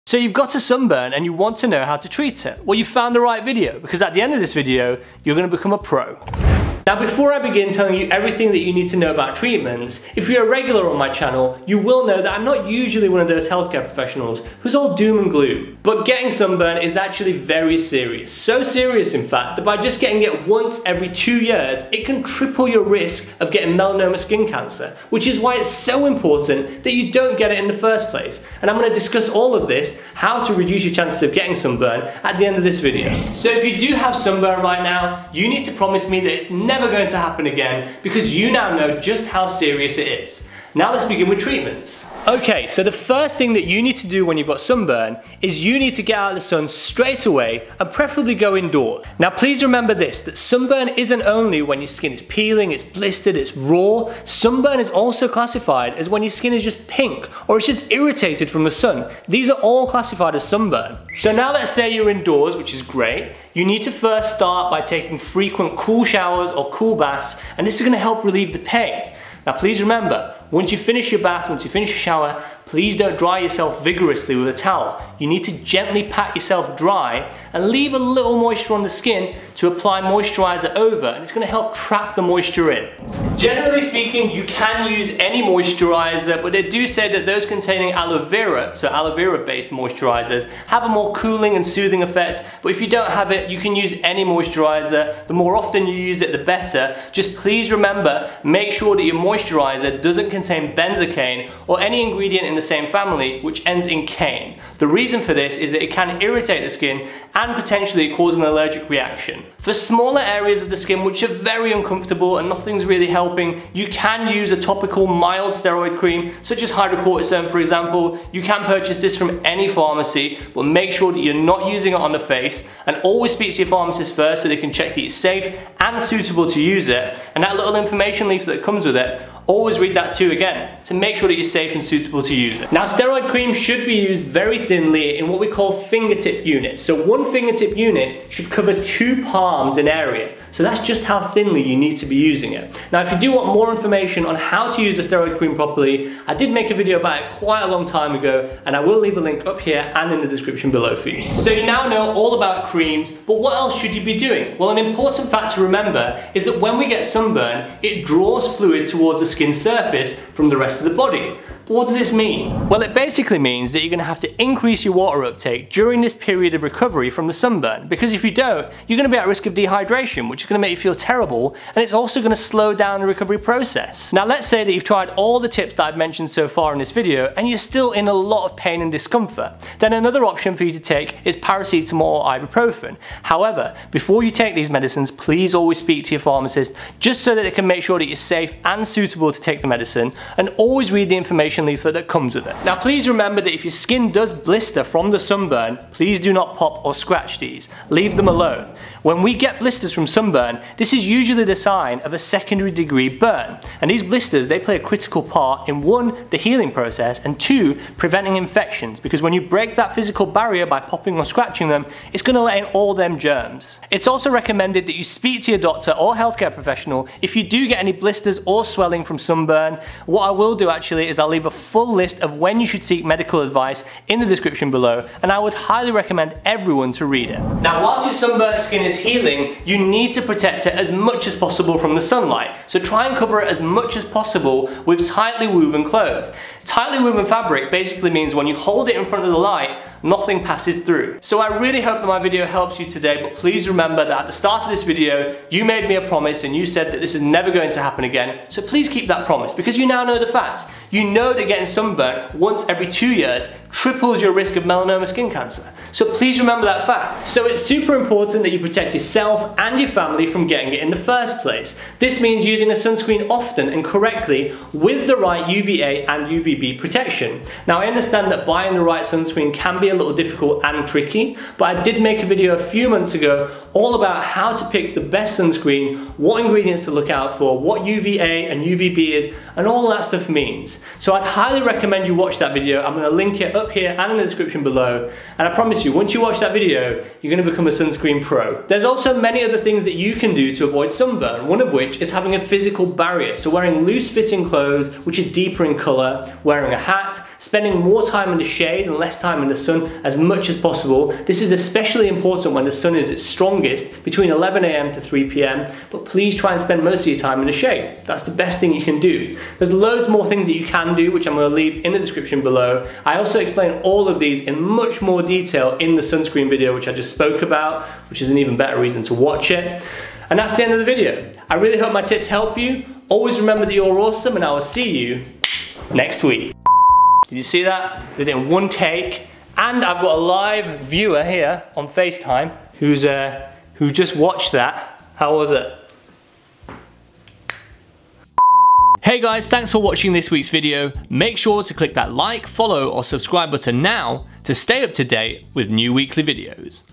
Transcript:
So you've got a sunburn and you want to know how to treat it. Well, you found the right video, because at the end of this video, you're going to become a pro. Now, before I begin telling you everything that you need to know about treatments, if you're a regular on my channel, you will know that I'm not usually one of those healthcare professionals who's all doom and gloom. But getting sunburn is actually very serious. So serious, in fact, that by just getting it once every 2 years, it can triple your risk of getting melanoma skin cancer, which is why it's so important that you don't get it in the first place. And I'm going to discuss all of this, how to reduce your chances of getting sunburn, at the end of this video. So if you do have sunburn right now, you need to promise me that it's never going to happen again, because you now know just how serious it is. Now let's begin with treatments. Okay, so the first thing that you need to do when you've got sunburn is you need to get out of the sun straight away and preferably go indoors. Now please remember this, that sunburn isn't only when your skin is peeling, it's blistered, it's raw. Sunburn is also classified as when your skin is just pink or it's just irritated from the sun. These are all classified as sunburn. So now let's say you're indoors, which is great. You need to first start by taking frequent cool showers or cool baths, and this is going to help relieve the pain. Now please remember, once you finish your bath, once you finish your shower, please don't dry yourself vigorously with a towel. You need to gently pat yourself dry and leave a little moisture on the skin to apply moisturizer over, and it's going to help trap the moisture in. Generally speaking, you can use any moisturizer, but they do say that those containing aloe vera, so aloe vera based moisturizers, have a more cooling and soothing effect. But if you don't have it, you can use any moisturizer. The more often you use it, the better. Just please remember, make sure that your moisturizer doesn't contain benzocaine or any ingredient in the same family which ends in cane. The reason for this is that it can irritate the skin and potentially cause an allergic reaction. For smaller areas of the skin which are very uncomfortable and nothing's really helping, you can use a topical mild steroid cream such as hydrocortisone, for example. You can purchase this from any pharmacy, but make sure that you're not using it on the face, and always speak to your pharmacist first so they can check that it's safe and suitable to use it. And that little information leaflet that comes with it, always read that too again, to make sure that you're safe and suitable to use it. Now, steroid cream should be used very thinly in what we call fingertip units. So one fingertip unit should cover 2 palms in area. So that's just how thinly you need to be using it. Now, if you do want more information on how to use the steroid cream properly, I did make a video about it quite a long time ago, and I will leave a link up here and in the description below for you. So you now know all about creams, but what else should you be doing? Well, an important fact to remember is that when we get sunburn, it draws fluid towards the skin surface from the rest of the body. But what does this mean? Well, it basically means that you're going to have to increase your water uptake during this period of recovery from the sunburn, because if you don't, you're going to be at risk of dehydration, which is going to make you feel terrible, and it's also going to slow down the recovery process. Now let's say that you've tried all the tips that I've mentioned so far in this video and you're still in a lot of pain and discomfort. Then another option for you to take is paracetamol or ibuprofen. However, before you take these medicines, please always speak to your pharmacist, just so that they can make sure that you're safe and suitable to take the medicine, and always read the information leaflet that comes with it. Now please remember that if your skin does blister from the sunburn, please do not pop or scratch these. Leave them alone. When we get blisters from sunburn, this is usually the sign of a secondary degree burn. And these blisters, they play a critical part in 1, the healing process, and 2, preventing infections, because when you break that physical barrier by popping or scratching them, it's going to let in all them germs. It's also recommended that you speak to your doctor or healthcare professional if you do get any blisters or swelling from sunburn. What I will do actually is I'll leave a full list of when you should seek medical advice in the description below, and I would highly recommend everyone to read it. Now, whilst your sunburnt skin is healing, you need to protect it as much as possible from the sunlight. So try and cover it as much as possible with tightly woven clothes. Tightly woven fabric basically means when you hold it in front of the light, nothing passes through. So I really hope that my video helps you today, but please remember that at the start of this video, you made me a promise and you said that this is never going to happen again. So please keep that promise, because you now know the facts. You know that getting sunburnt once every 2 years triples your risk of melanoma skin cancer. So please remember that fact. So it's super important that you protect yourself and your family from getting it in the first place. This means using a sunscreen often and correctly with the right UVA and UVB protection. Now, I understand that buying the right sunscreen can be a little difficult and tricky, but I did make a video a few months ago all about how to pick the best sunscreen, what ingredients to look out for, what UVA and UVB is, and all that stuff means. So I'd highly recommend you watch that video. I'm going to link it up here and in the description below, and I promise you, once you watch that video, you're going to become a sunscreen pro. There's also many other things that you can do to avoid sunburn, one of which is having a physical barrier. So wearing loose fitting clothes which are deeper in colour, wearing a hat, spending more time in the shade and less time in the sun as much as possible. This is especially important when the sun is its strongest, between 11 AM to 3 PM, but please try and spend most of your time in the shade. That's the best thing you can do. There's loads more things that you can do, which I'm going to leave in the description below. I also explain all of these in much more detail in the sunscreen video, which I just spoke about, which is an even better reason to watch it. And that's the end of the video. I really hope my tips help you. Always remember that you're awesome, and I will see you next week. Did you see that? Did it in one take. And I've got a live viewer here on FaceTime who just watched that. How was it? Hey guys, thanks for watching this week's video. Make sure to click that like, follow, or subscribe button now to stay up to date with new weekly videos.